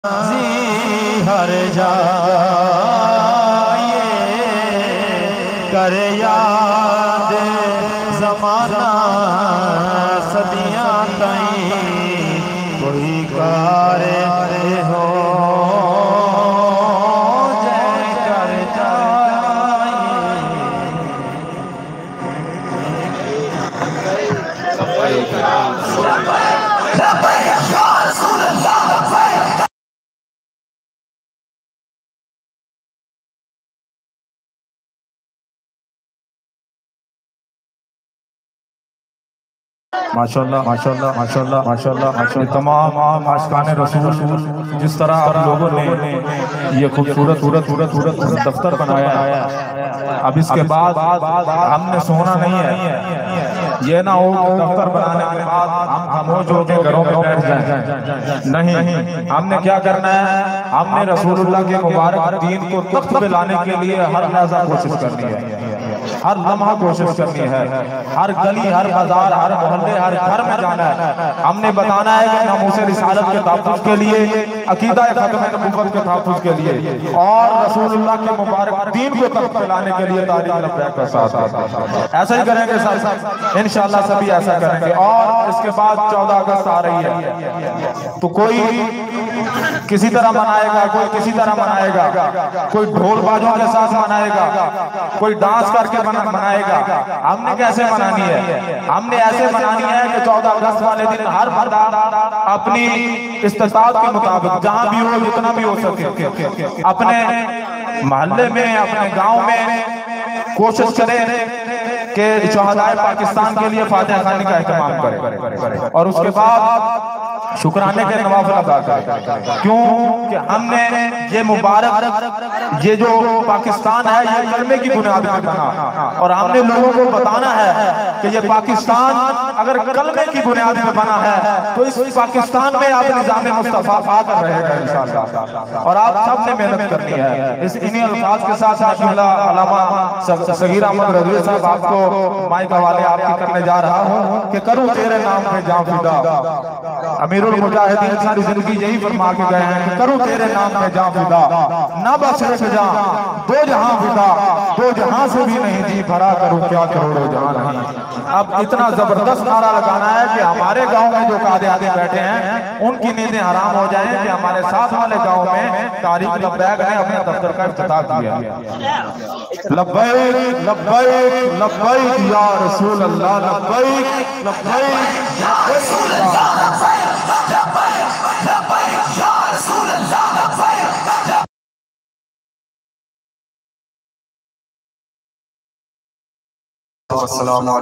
हर जाए कर याद ज़माना सदियां ताईं कोई कार हो जय कर माशाल्लाह माशाल्लाह माशाल्लाह माशाल्लाह माशाल्लाह तमाम आशिकाने रसूल जिस तरह आप लोगों ने ये खूबसूरत दफ्तर बनाया है, अब इसके बाद हमने सोना नहीं है। ये ना हो दफ्तर बनाने के बाद हम खामोश होकर घरों में बैठ जाएं। नहीं, हमने क्या करना है, हमने रसूलुल्लाह के मुबारक दीन को तख्त पे लाने के लिए हर लहजा कोशिश करनी है, हर लम्हा कोशिश करनी है, हर गली हर बाजार हर मोहल्ले हर घर में जाना है। हमने बताना है कि नामूसे रिसालत के तहफ़्फ़ुज़ के लिए, अकीदा ख़त्म नबूवत के तहफ़्फ़ुज़ के लिए और रसूलुल्लाह के मुबारक दीन को तख्त पे लाने के लिए तारीख़ लब्बैक का साथ ऐसा ही करेंगे सर, इंशाअल्लाह सभी ऐसा करेंगे। और इसके बाद 14 अगस्त आ रही है, तो कोई किसी तरह मनाएगा, कोई किसी तरह मनाएगा, कोई ढोल बाजों के साथ मनाएगा, कोई डांस करके मनाएगा। हमने कैसे मनानी है? हमने ऐसे मनानी है कि 14 अगस्त वाले दिन हर बंदा अपनी इस्तिताअत के मुताबिक जहां भी हो, जितना भी हो सके, अपने मोहल्ले में अपने गांव में कोशिश करे कि शहादाए पाकिस्तान के लिए फातिहा खानी का एहतमाम करे और उसके बाद शुक्राने के नवाफिल अदा करें। क्यों कि हमने ये मुबारक, ये जो पाकिस्तान है ये कलमे की बुनियाद पर बना, और हमने लोगों को बताना है कि ये पाकिस्तान अगर कलमे की बुनियाद पर बना है तो इस पाकिस्तान में आप निज़ाम मुस्तफा आकर रहेगा इंशाअल्लाह। और आप सब ने मेहनत करनी है। इस इन्हीं अल्फाज के साथ अल्लामा सगीर अहमद रज़वी साहब आपको माइक हवाले आपके करने जा रहा हूँ कि करूँ तेरे नाम पे जान फिदा। अमीरुल मुजाहिदीन सारी जिंदगी यही फरमा के गए हैं कि करूँ तेरे नाम पे जान फिदा, ना बस एक जान दो जहां फिदा, दो जहां से भी नहीं जी भरा करूँ क्या करोड़ों जहां नहीं। अब इतना जबरदस्त नारा लगाना है कि हमारे गांव में जो कादियानी बैठे हैं उनकी नींदें हराम हो जाएं कि हमारे साथ वाले गांव में तारीख लब्बैक ने अपने दफ्तर का इफ्तिताह किया। लब्बैक लब्बैक लब्बैक या रसूल अल्लाह, लब्बैक लब्बैक या रसूल अल्लाह। अस्सलामु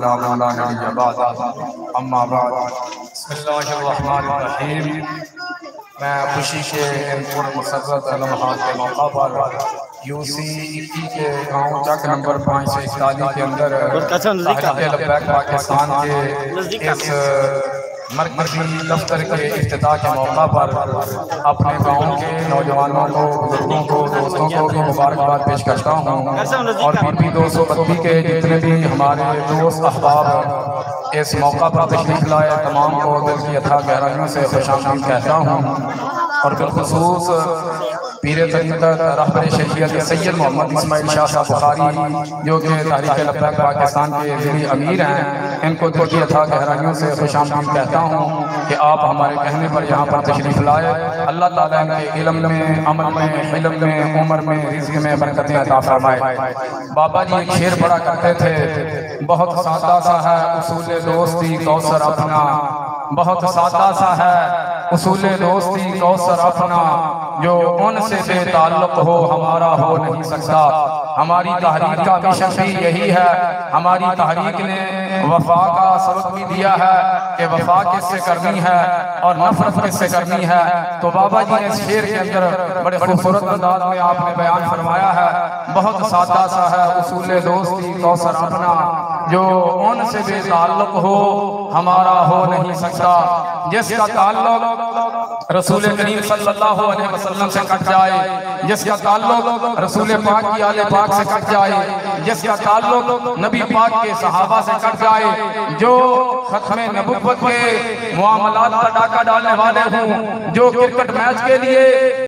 अम्मा बाद। बिस्मिल्लाहिर्रहमानिर्रहीम। मैं खुशी के मुसर्रत लम्हात के मौका पर यूसी के गाँव चक नंबर 541 के अंदर पाकिस्तान के इस मरकज़ी दफ्तर के इफ्तिताह के मौका पर अपने गाँव के नौजवानों को, बुजुर्गों को, दोस्तों को भी मुबारकबाद पेश करता हूँ और PP 232 के जितने भी हमारे दोस्त अहबाब इस मौका पर तशरीफ लाए तमाम को दिल की अथाह गहराइयों से खुशामदीद कहता हूँ। और बिलखुसूस पीर तरीक़त रहबर शरीयत सैयद मोहम्मद इस्माइल शाह साहब बुखारी जो कि तारीख़ लब्बैक पाकिस्तान के ज़िली अमीर हैं, इनको दिल की अथाह गहराइयों से खुशामदीद कहता हूँ कि आप हमारे कहने पर यहाँ पर तशरीफ़ लाए। अल्लाह ताला इनके इल्म में, अमल में, हिल्म में, उम्र में, रिज़्क़ में बरकतें अता फरमाए। बाबा जी एक शेर पढ़ा करते थे, बहुत सादा सा है उसूले दोस्ती कौसर अपना, बहुत सादा सा है उसूले दोस्ती कौसर अपना, जो उनसे बेताल्लुक़ हो हमारा हो नहीं सकता। हमारी तहरीक का मिशन भी यही है, हमारी तहरीक ने वफा का सबक भी दिया है कि वफा किससे करनी है और नफरत किससे करनी है। तो बाबा जी ने इस शेर के अंदर बड़े खूबसूरत अंदाज में आपने बयान फरमाया है, बहुत सादा सा है उसूले दोस्ती कौसर अपना, जो उनसे बेताल्लुक़ हो हमारा हो नहीं सकता। जिसका ताल्लुक़ रसूल करीम सल्लल्लाहु अलैहि वसल्लम से कट जाए, जिसका ताल्लुक रसूल पाक की आले पाक से कट जाए, जिसका ताल्लुक नबी पाक के सहाबा से कट जाए, जो खत्मे नबुव्वत के मुआमलात पर डाका डालने वाले हों, जो क्रिकेट मैच के लिए